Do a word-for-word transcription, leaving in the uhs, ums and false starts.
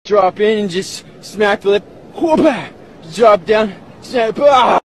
Drop in and just smack the lip. Whoop! Drop down. Snap. Ah!